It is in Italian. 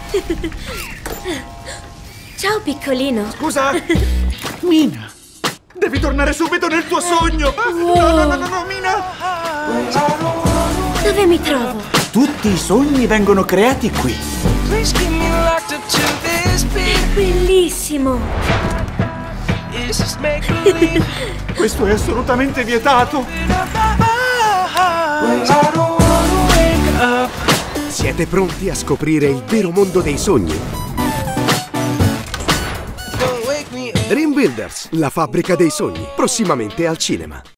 Ciao, piccolino. Scusa? Mina, devi tornare subito nel tuo sogno. Wow. No, Mina. Dove mi trovo? Tutti i sogni vengono creati qui. Bellissimo. Questo è assolutamente vietato. Siete pronti a scoprire il vero mondo dei sogni? Dream Builders, la fabbrica dei sogni, prossimamente al cinema.